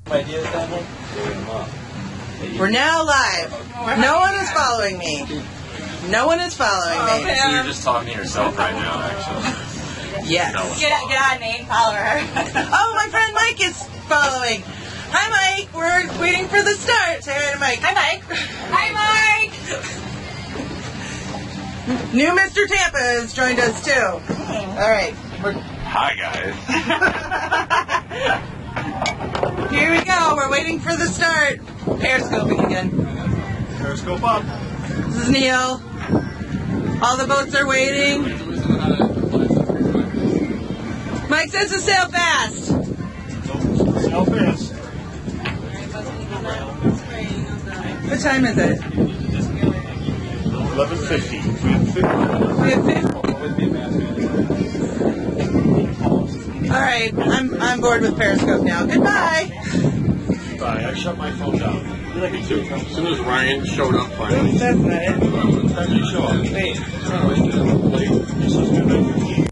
We're now live. No one is following me. No one is following me. So you're just talking to yourself right now, actually. Yes. Get on, Nate. Follow her. Oh, my friend Mike is following. Hi, Mike. We're waiting for the start. Say hi to Mike. Hi, Mike. Hi, Mike. New Mr. Tampa has joined us, too. All right. Hi, guys. Here we go. We're waiting for the start. Periscoping again. Periscope up. This is Neil. All the boats are waiting. Mike says to sail fast. Sail fast. What time is it? 11:50. We have 50. All right, I'm bored with Periscope now. Goodbye. Bye. I shut my phone down. As soon as Ryan showed up finally. That's not it. What time did you show up? Wait.